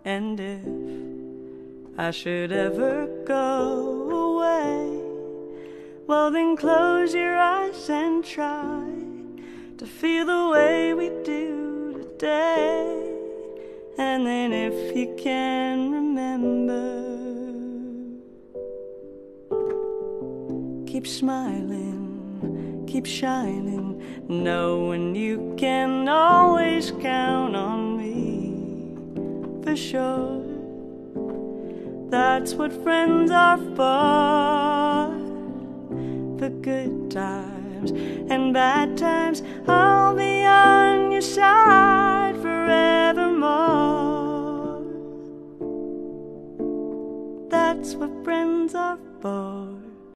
And if I should ever go away, well then close your eyes and try to feel the way we do today. And then if you can remember, keep smiling, keep shining, knowing you can always count on me for sure. That's what friends are for good times and bad times. I'll be on your side forevermore. That's what friends are for.